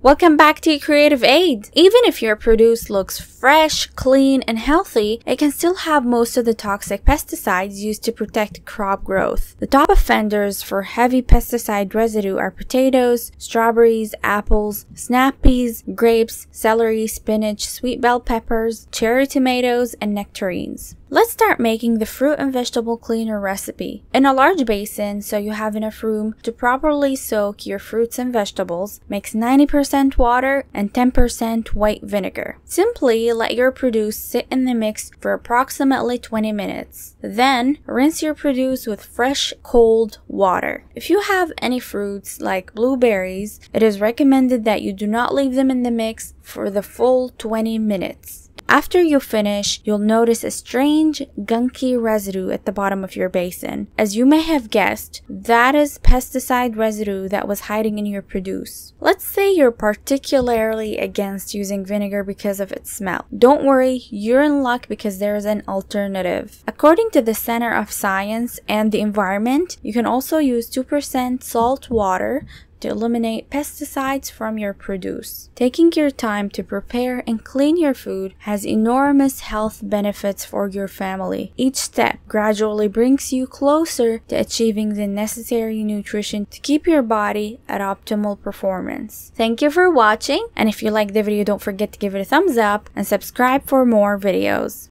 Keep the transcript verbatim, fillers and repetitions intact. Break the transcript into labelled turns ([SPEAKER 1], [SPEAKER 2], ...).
[SPEAKER 1] Welcome back to eCreativeAid. Even if your produce looks fresh, clean, and healthy, it can still have most of the toxic pesticides used to protect crop growth. The top offenders for heavy pesticide residue are potatoes, strawberries, apples, snap peas, grapes, celery, spinach, sweet bell peppers, cherry tomatoes, and nectarines. Let's start making the fruit and vegetable cleaner recipe. In a large basin, so you have enough room to properly soak your fruits and vegetables, mix ninety percent water and ten percent white vinegar. Simply let your produce sit in the mix for approximately twenty minutes. Then, rinse your produce with fresh, cold water. If you have any fruits like blueberries, it is recommended that you do not leave them in the mix for the full twenty minutes. After you finish, you'll notice a strange, gunky residue at the bottom of your basin. As you may have guessed, that is pesticide residue that was hiding in your produce. Let's say you're particularly against using vinegar because of its smell. Don't worry, you're in luck because there is an alternative. According to the Center of Science and the Environment, you can also use two percent salt water to eliminate pesticides from your produce. Taking your time to prepare and clean your food has enormous health benefits for your family. Each step gradually brings you closer to achieving the necessary nutrition to keep your body at optimal performance. Thank you for watching, and if you like the video, don't forget to give it a thumbs up and subscribe for more videos.